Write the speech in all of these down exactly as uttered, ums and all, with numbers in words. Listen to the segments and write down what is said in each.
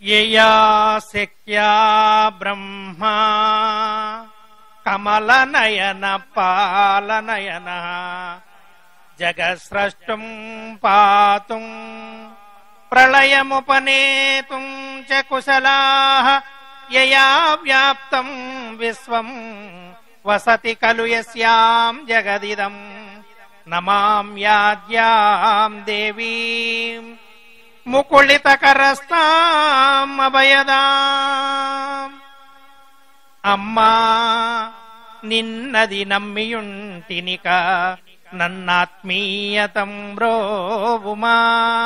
యయా శక్యా బ్రహ్మా కమలనయన పాలనయన జగస్రష్టం పాతుం ప్రళయముపనేతుం చ కుశలాః యయా వ్యాప్తం విశ్వం వసతి ఖలు యస్యాం జగదిదం నమామ్యాద్యాం దేవీం ముకుళితకరస్తాం అభయదాం. అమ్మా నిన్నది నమ్మియుంటినిక నన్నాత్మీయతం బ్రోవుమా.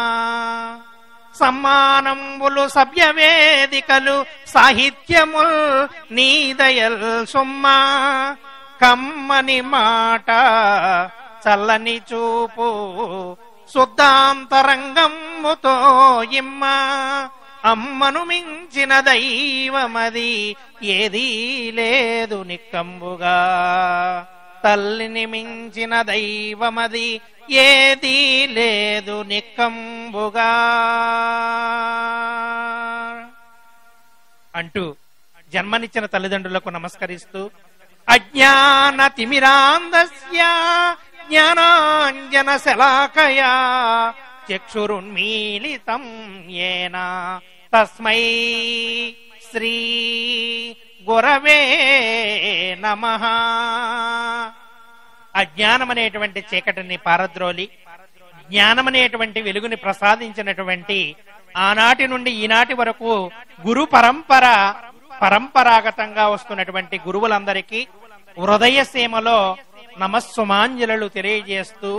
సమ్మానంబులు సభ్యవేదికలు సాహిత్యముల్ నీదయల్ సుమ్మా. కమ్మని మాట చల్లని చూపు శుద్ధాంతరంగముతో ఇమ్మ. అమ్మను మించిన దైవమది ఏదీ లేదు నిక్కంబుగా. తల్లిని మించిన దైవమది ఏదీ లేదు నిక్కంబుగా అంటూ జన్మనిచ్చిన తల్లిదండ్రులకు నమస్కరిస్తూ అజ్ఞాన తిమిరాంధస్య జ్ఞానాంజన శలాకయా చక్షురున్మీలితం యేన తస్మై శ్రీ గురవే నమః. అజ్ఞానమనేటువంటి చీకటిని పారద్రోలి జ్ఞానమనేటువంటి వెలుగుని ప్రసాదించినటువంటి ఆనాటి నుండి ఈనాటి వరకు గురు పరంపర పరంపరాగతంగా వస్తున్నటువంటి గురువులందరికీ హృదయ సీమలో నమస్సుమాంజలు తెలియజేస్తూ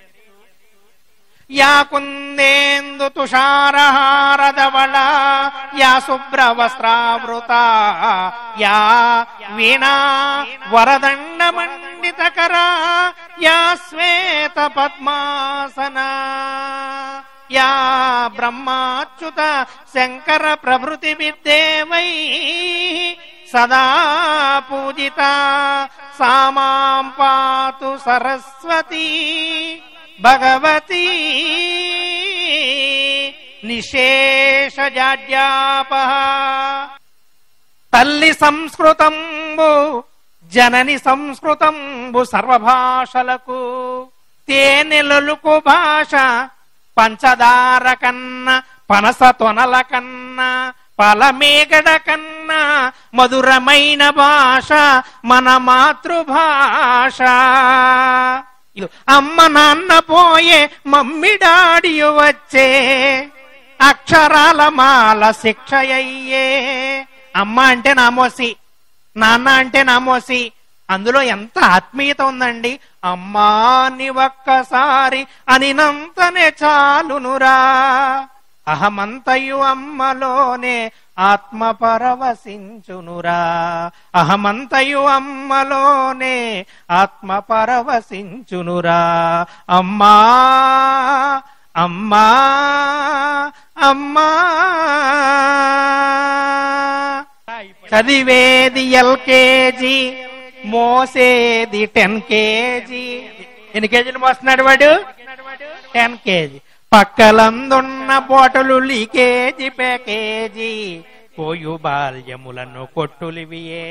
యా కుందేందు తుషారహారధవళ యా శుభ్రవస్త్రావృత యా వీణా వరదండ మండితకరా యా శ్వేత పద్మాసన యా బ్రహ్మాచ్యుత శంకర ప్రభృతి విద్దేవై సదా పూజిత సామాం పాతు సరస్వతి భగవతి నిశేషజాడ్యాపః. తల్లి సంస్కృతంబు జనని సంస్కృతంబు సర్వభాషలకు తేనెలొలుకు భాష పంచదార కన్నా పనస తొనల కన్నా పలమేగడ కన్నా మధురమైన భాష మన మాతృభాష. అమ్మ నాన్న పోయే మమ్మిడాడియు వచ్చే అక్షరాల మాల శిక్షయ్యే. అమ్మ అంటే నామోసి, నాన్న అంటే నామోసి. అందులో ఎంత ఆత్మీయత ఉందండి. అమ్మాని ఒక్కసారి అనినంతనే చాలునురా. అహమంతయు అమ్మలోనే ఆత్మ పరవశించునురా. అహమంతయు అమ్మలోనే ఆత్మ పరవశించునురా. అమ్మా అమ్మా అమ్మా. చదివేది ఎల్కేజీ, మోసేది టెన్ కేజీ. ఎన్ని కేజీలు మోస్తున్నాడు వాడు? Ten KG. పక్కలందున్న బోటలు లీకేజీ ప్యాకేజీ. పోయు బాల్యములను కొట్టులివియే.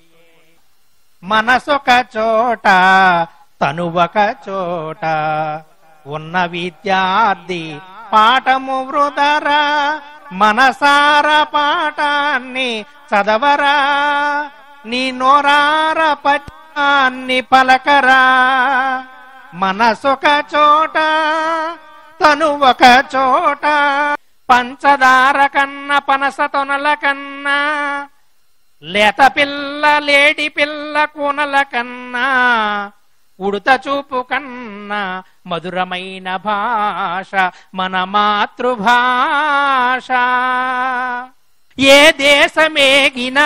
మనసొక చోట తనువక చోట ఉన్న విద్యార్థి పాఠము వృదరా. మనసార పాఠాన్ని చదవరా, నీ నోరార పద్యాన్ని పలకరా. మనసొక చోట తను ఒక చోట పంచదార కన్నా పనస తొనల కన్నా లేత పిల్ల లేడి పిల్ల కూనల కన్నా ఉడుత చూపు కన్నా మధురమైన భాష మన మాతృభాష. ఏ దేశమేగినా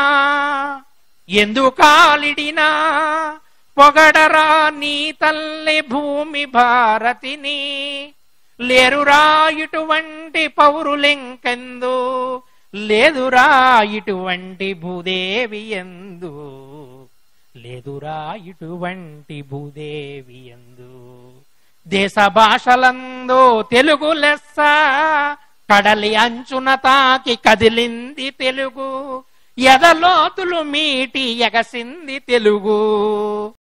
ఎందుకాలిడినా పొగడరా నీ తల్లి భూమి భారతిని. లేరురా ఇటువంటి పౌరులెంకెందు, లేదురా ఇటువంటి భూదేవి ఎందు, లేదురా ఇటువంటి భూదేవి ఎందు. దేశ భాషలందు తెలుగు లెస్స, కడలి అంచున తాకి కదిలింది తెలుగు, ఎదలోతులు మీటి ఎగసింది తెలుగు.